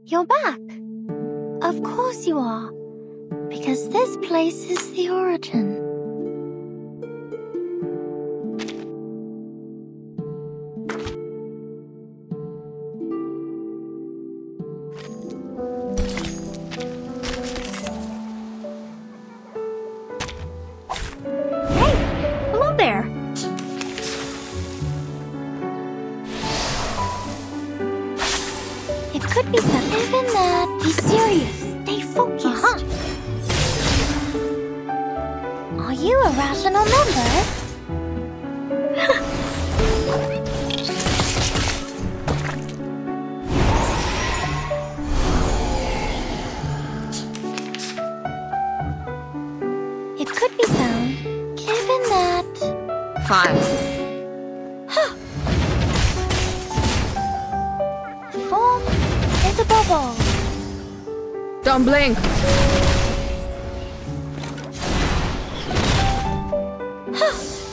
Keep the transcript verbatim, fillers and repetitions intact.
You're back. Of course you are. Because this place is the origin. Even that. Be serious. Stay focused. Uh-huh. Are you a rational member? It could be found. Given that. Fine. Form is a bubble. Don't blink. Huh.